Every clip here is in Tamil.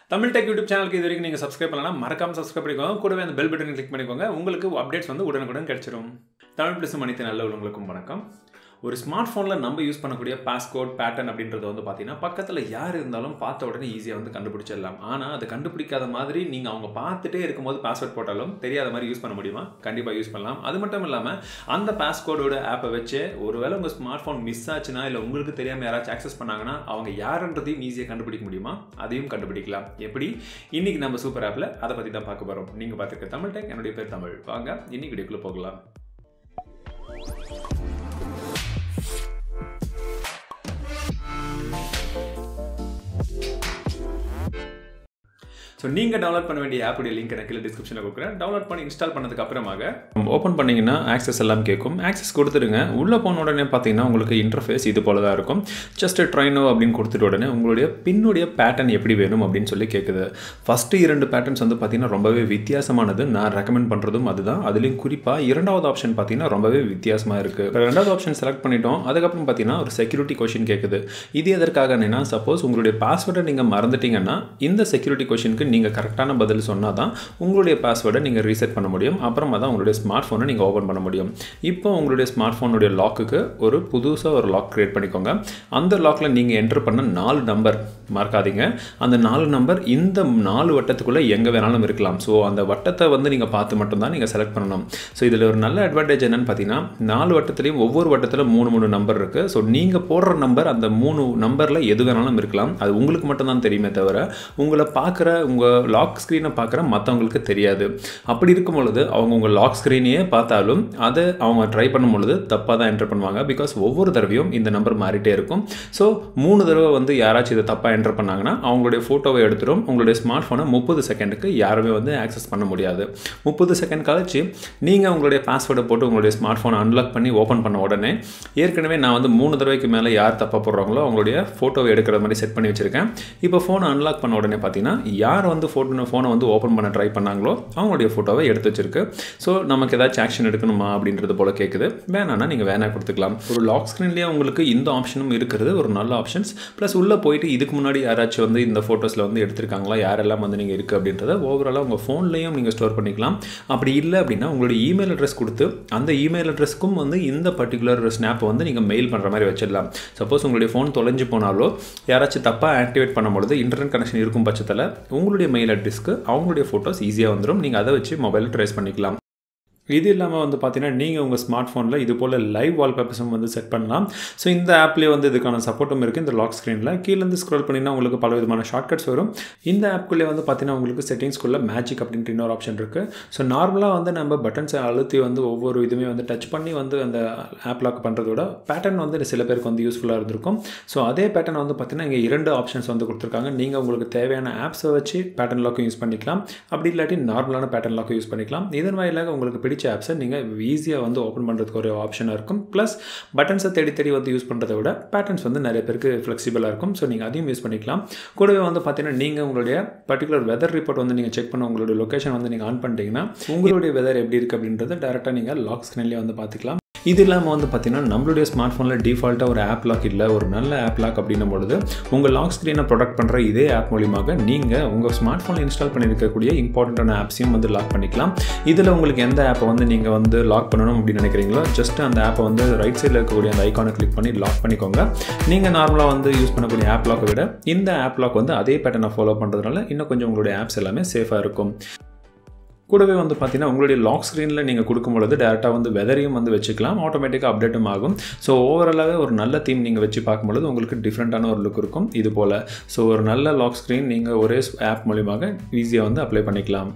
தமிழ் டெக் யூடியூப் சேனலுக்கு இது வரைக்கும் நீங்கள் சப்ஸ்கிரைப் பண்ணலாம் மறக்காம சப்ஸ்கிரைப் பண்ணிக்கோங்க கூடவே அந்த பெல் பட்டனை கிளிக் பண்ணிக்கோங்க உங்களுக்கு அப்டேட்ஸ் வந்து உடனுக்குடன் கிடைச்சிரும் தமிழ் பிளஸ் மனித நல்ல உள்ளவங்களுக்கும் வணக்கம் ஒரு ஸ்மார்ட் ஃபோனில் நம்ம யூஸ் பண்ணக்கூடிய பாஸ்கோட் பேட்டர்ன் அப்படின்றது வந்து பார்த்தீங்கன்னா பக்கத்தில் யார் இருந்தாலும் பார்த்த உடனே ஈஸியாக வந்து கண்டுபிடிச்சிடலாம் ஆனால் அது கண்டுபிடிக்காத மாதிரி நீங்கள் அவங்க பார்த்துட்டே இருக்கும்போது பாஸ்வேர்ட் போட்டாலும் தெரியாத மாதிரி யூஸ் பண்ண முடியுமா கண்டிப்பாக யூஸ் பண்ணலாம் அது மட்டும் இல்லாமல் அந்த பாஸ்கோடோட ஆப்பை வச்சு ஒருவேளை உங்கள் ஸ்மார்ட் ஃபோன் மிஸ் ஆச்சுன்னா இல்லை உங்களுக்கு தெரியாமல் யாராச்சும் ஆக்சஸ் பண்ணாங்கன்னா அவங்க யாருன்றதையும் ஈஸியாக கண்டுபிடிக்க முடியுமா அதையும் கண்டுபிடிக்கலாம் எப்படி இன்னைக்கு நம்ம சூப்பர் ஆப்பில் அதை பற்றி தான் பார்க்க போகிறோம் நீங்கள் பார்த்துருக்க தமிழ் டெக் என்னுடைய பேர் தமிழ் வாங்க இன்னைக்கு வீடியோக்குள்ளே போகலாம் ஸோ நீங்கள் டவுன்லோட் பண்ண வேண்டிய ஆப்புடைய லிங்க் எனக்கு கீழே டிஸ்கிரிப்ஷனில் கொடுக்குறேன் டவுன்லோட் பண்ணி இன்ஸ்டால் பண்ணதுக்கு அப்புறமாக ஓப்பன் பண்ணிங்கன்னா ஆக்சஸ் எல்லாம் கேட்கும் ஆக்சஸ் கொடுத்துருங்க உள்ளே போன உடனே பார்த்தீங்கன்னா உங்களுக்கு இன்டர்ஃபேஸ் இது போல தான் இருக்கும் ஜஸ்ட் ட்ரைனோ அப்படின்னு கொடுத்துட்டு உடனே உங்களுடைய பின்னுடைய பேட்டர்ன் எப்படி வேணும் அப்படின்னு சொல்லி கேட்குது ஃபஸ்ட்டு 2 பேட்டர்ன்ஸ் வந்து பார்த்தீங்கன்னா ரொம்பவே வித்தியாசமானது நான் ரெக்கமெண்ட் பண்ணுறதும் அதுதான் அதுலேயும் குறிப்பாக இரண்டாவது ஆப்ஷன் பார்த்தீங்கன்னா ரொம்பவே வித்தியாசமாக இருக்குது ரெண்டாவது ஆப்ஷன் செலக்ட் பண்ணிட்டோம் அதுக்கப்புறம் பார்த்தீங்கன்னா ஒரு செக்யூரிட்டி கொஷின் கேட்குது இது எதற்காகனா சப்போஸ் உங்களுடைய பாஸ்வேர்டை நீங்கள் மறந்துட்டீங்கன்னா இந்த செக்யூரிட்டி கொஷினுக்கு நீங்கள் கரெக்டான பதில் சொன்னால் தான் உங்களுடைய பாஸ்வேர்டை நீங்கள் ரீசெட் பண்ண முடியும் அப்புறமா தான் உங்களுடைய ஸ்மார்ட் ஃபோனை நீங்கள் ஓப்பன் பண்ண முடியும் இப்போ உங்களுடைய ஸ்மார்ட் ஃபோனுடைய லாக்குக்கு ஒரு புதுசாக ஒரு லாக் க்ரியேட் பண்ணிக்கோங்க அந்த லாக்கில் நீங்கள் என்டர் பண்ண 4 நம்பர் மறக்காதீங்க அந்த 4 நம்பர் இந்த 4 வட்டத்துக்குள்ளே எங்கே வேணாலும் இருக்கலாம் ஸோ அந்த வட்டத்தை வந்து நீங்கள் பார்த்து மட்டும்தான் நீங்கள் செலக்ட் பண்ணணும் ஸோ இதில் ஒரு நல்ல அட்வான்டேஜ் என்னென்னு பார்த்தீங்கன்னா 4 வட்டத்துலேயும் ஒவ்வொரு வட்டத்தில் 3 நம்பர் இருக்குது ஸோ நீங்கள் போடுற நம்பர் அந்த 3 நம்பரில் எது வேணாலும் இருக்கலாம் அது உங்களுக்கு மட்டும்தான் தெரியுமே தவிர உங்களை பார்க்குற உங்கள் லாக் ஸ்க்ரீனை பார்க்குற மற்றவங்களுக்கு தெரியாது அப்படி இருக்கும் பொழுது அவங்க உங்கள் லாக் ஸ்க்ரீனையே பார்த்தாலும் அதை அவங்க ட்ரை பண்ணும் பொழுது தப்பாக தான் என்டர் பண்ணுவாங்க பிகாஸ் ஒவ்வொரு தடவையும் இந்த நம்பர் மாறிட்டே இருக்கும் ஸோ 3 தடவை வந்து யாராச்சும் இதை தப்பாக என்டர் பண்ணாங்கன்னா அவங்களுடைய ஃபோட்டோவை எடுத்துடும் உங்களுடைய ஸ்மார்ட் ஃபோனை 30 செகண்டுக்கு யாருமே வந்து ஆக்சஸ் பண்ண முடியாது 30 செகண்ட் கழிச்சு நீங்கள் உங்களுடைய பாஸ்வேர்டை போட்டு உங்களுடைய ஸ்மார்ட் ஃபோனை அன்லாக் பண்ணி ஓப்பன் பண்ண உடனே ஏற்கனவே நான் வந்து 3 தடவைக்கு மேலே யார் தப்பாக போடுறாங்களோ அவங்களுடைய ஃபோட்டோவை எடுக்கிற மாதிரி செட் பண்ணி வச்சுருக்கேன் இப்போ ஃபோனை அன்லாக் பண்ண உடனே பார்த்தீங்கன்னா யார் வந்து ஃபோனை வந்து ஓப்பன் பண்ண ட்ரை பண்ணாங்களோ அவங்களுடைய ஃபோட்டோவை எடுத்து வச்சிருக்கு ஸோ நமக்கு ஏதாச்சும் ஆக்ஷன் எடுக்கணுமா அப்படின்றது போல கேட்குது வேணான்னா நீங்கள் வேணா கொடுத்துக்கலாம் ஒரு லாக் ஸ்க்ரீன்லேயே உங்களுக்கு இந்த ஆப்ஷனும் இருக்கிறது ஒரு நல்ல ஆப்ஷன்ஸ் ப்ளஸ் உள்ளே போயிட்டு இதுக்கு முன்னாடி யாராச்சும் வந்து இந்த ஃபோட்டோஸில் வந்து எடுத்திருக்காங்களா யாரெல்லாம் வந்து நீங்கள் இருக்குது அப்படின்றத ஓவராலாக உங்கள் ஃபோன்லேயும் நீங்கள் ஸ்டோர் பண்ணிக்கலாம் அப்படி இல்லை அப்படின்னா உங்களுடைய இமெயில் அட்ரஸ் கொடுத்து அந்த இமெயில் அட்ரஸ்க்கும் வந்து இந்த பர்டிகுலர் ஸ்னாப்பை வந்து நீங்கள் மெயில் பண்ணுற மாதிரி வச்சிடலாம் சப்போஸ் உங்களுடைய ஃபோன் தொலைஞ்சு போனாலோ யாராச்சும் தப்பாக ஆக்டிவேட் பண்ணும்பொழுது இன்டர்நெட் கனெக்ஷன் இருக்கும் பட்சத்தில் உங்களுடைய மெயில் அட்ரஸ்க்கு அவங்களுடைய ஃபோட்டோஸ் ஈஸியாக வந்துடும் நீங்கள் அதை வச்சு மொபைலில் ட்ரேஸ் பண்ணிக்கலாம் இது இல்லாமல் வந்து பார்த்தீங்கன்னா நீங்கள் உங்கள் ஸ்மார்ட் ஃபோனில் இது போல் லைவ் வால்பேப்பர்ஸும் வந்து செட் பண்ணலாம் ஸோ இந்த ஆப்லேயே வந்து இதுக்கான சப்போர்ட்டும் இருக்குது இந்த லாக் ஸ்க்ரீனில் கீழேருந்து ஸ்க்ரோல் பண்ணிங்கன்னா உங்களுக்கு பல விதமான ஷார்ட்கட்ஸ் வரும் இந்த ஆப்குள்ளே வந்து பார்த்தீங்கன்னா உங்களுக்கு செட்டிங்ஸ்குள்ளே மேஜிக் அப்படின்ட்டு இன்னொரு ஆப்ஷன் இருக்குது ஸோ நார்மலாக வந்து நம்ம பட்டன்ஸை அழுத்தி வந்து ஒவ்வொரு இதுவுமே வந்து டச் பண்ணி வந்து அந்த ஆப் லாக் பண்ணுறதோட பேட்டர்ன் வந்து சில பேருக்கு வந்து யூஸ்ஃபுல்லாக இருந்திருக்கும் ஸோ அதே பேட்டர்ன் வந்து பார்த்தீங்கன்னா இங்கே 2 ஆப்ஷன்ஸ் வந்து கொடுத்துருக்காங்க நீங்கள் உங்களுக்கு தேவையான ஆப்ஸை வச்சு பேட்டர்ன் லாக்கும் யூஸ் பண்ணிக்கலாம் அப்படி இல்லாட்டி நார்மலான பேட்டர்ன் லாக்கும் யூஸ் பண்ணிக்கலாம் இதன் வாயிலாக உங்களுக்கு பிடிச்ச ஆப்ஸை நீங்கள் ஈஸியாக வந்து ஓப்பன் பண்ணுறதுக்கு ஒரு ஆப்ஷனாக இருக்கும் ப்ளஸ் பட்டன்ஸை தேடி வந்து யூஸ் பண்ணுறதை விட பேட்டர்ன்ஸ் வந்து நிறைய பேருக்கு ஃப்ளெக்சிபிளாக இருக்கும் ஸோ நீங்கள் அதையும் யூஸ் பண்ணிக்கலாம் கூடவே வந்து பார்த்தீங்கன்னா நீங்கள் உங்களுடைய பர்டிகுலர் வெதர் ரிப்போர்ட் வந்து நீங்கள் செக் பண்ண உங்களுடைய லொக்கேஷன் வந்து நீங்கள் ஆன் பண்ணிட்டீங்கன்னா உங்களுடைய வெதர் எப்படி இருக்குது அப்படின்றத டேரெக்டாக நீங்கள் லாக் ஸ்க்ரீன்லேயே வந்து பார்த்துக்கலாம் இது இல்லாமல் வந்து பார்த்தீங்கன்னா நம்மளுடைய ஸ்மார்ட் ஃபோனில் டிஃபால்ட்டாக ஒரு ஆப் லாக் இல்லை ஒரு நல்ல ஆப் லாக் அப்படின்னும் பொழுது உங்கள் லாக் ஸ்க்ரீனை ப்ரொடக்ட் பண்ணுற இதே ஆப் மூலியமாக நீங்கள் உங்கள் ஸ்மார்ட் ஃபோனில் இன்ஸ்டால் பண்ணியிருக்கக்கூடிய இம்பார்ட்டண்ட்டான ஆப்ஸையும் வந்து லாக் பண்ணிக்கலாம் இதில் உங்களுக்கு எந்த ஆப்பை வந்து நீங்கள் வந்து லாக் பண்ணணும் அப்படின்னு நினைக்கிறீங்களோ ஜஸ்ட் அந்த ஆப்பை வந்து ரைட் சைடில் இருக்கக்கூடிய அந்த ஐக்கானை கிளிக் பண்ணி லாக் பண்ணிக்கோங்க நீங்கள் நார்மலாக வந்து யூஸ் பண்ணக்கூடிய ஆப் லாக்கை விட இந்த ஆப் லாக் வந்து அதே பேட்டர்னை ஃபாலோ பண்ணுறதுனால இன்னும் கொஞ்சம் உங்களுடைய ஆப்ஸ் எல்லாமே சேஃபாக இருக்கும் கூடவே வந்து பார்த்தீங்கன்னா உங்களுடைய லாக் ஸ்க்ரீனில் நீங்கள் கொடுக்கும்பொழுது டேரெக்டாக வந்து வெதரையும் வந்து வச்சுக்கலாம் ஆட்டோமேட்டிக்காக அப்டேட்டும் ஆகும் ஸோ ஓவராலாகவே ஒரு நல்ல தீம் நீங்கள் வச்சு பார்க்கும்பொழுது உங்களுக்கு டிஃப்ரெண்ட்டான ஒரு லுக் இருக்கும் இது போல் ஸோ ஒரு நல்ல லாக் ஸ்க்ரீன் நீங்கள் ஒரே ஆப் மூலியமாக ஈஸியாக வந்து அப்ளை பண்ணிக்கலாம்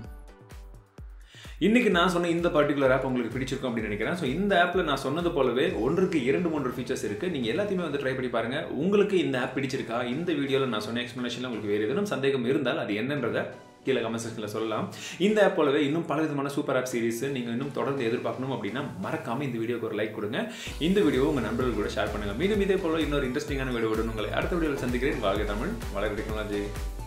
இன்றைக்கி நான் சொன்ன இந்த பர்டிகுலர் ஆப் உங்களுக்கு பிடிச்சிருக்கும் அப்படின்னு நினைக்கிறேன் ஸோ இந்த ஆப்பில் நான் சொன்னது போலவே 1-2-3 ஃபீச்சர்ஸ் இருக்குது நீங்கள் எல்லாத்தையுமே வந்து ட்ரை பண்ணி பாருங்கள் உங்களுக்கு இந்த ஆப் பிடிச்சிருக்கா இந்த வீடியோவில் நான் சொன்ன எக்ஸ்ப்ளனேஷனில் உங்களுக்கு வேறு எதுவும் சந்தேகம் இருந்தால் அது என்னன்றதை கீழே கமெண்ட் செக்ஷனில் சொல்லலாம் இந்த ஆப் போலவே இன்னும் பல விதமான சூப்பர் ஆப் சீரிஸ் நீங்கள் இன்னும் தொடர்ந்து எதிர்பார்க்கணும் அப்படின்னா மறக்காமல் இந்த வீடியோக்கு ஒரு லைக் கொடுங்க இந்த வீடியோ உங்கள் நண்பர்கள் கூட ஷேர் பண்ணுங்கள் மீண்டும் இதே போல இன்னொரு இன்ட்ரெஸ்டிங்கான வீடியோ உங்களை அடுத்த வீடியோவில் சந்திக்கிறேன் வாழ்க தமிழ் வளர்க்க டெக்னாலஜி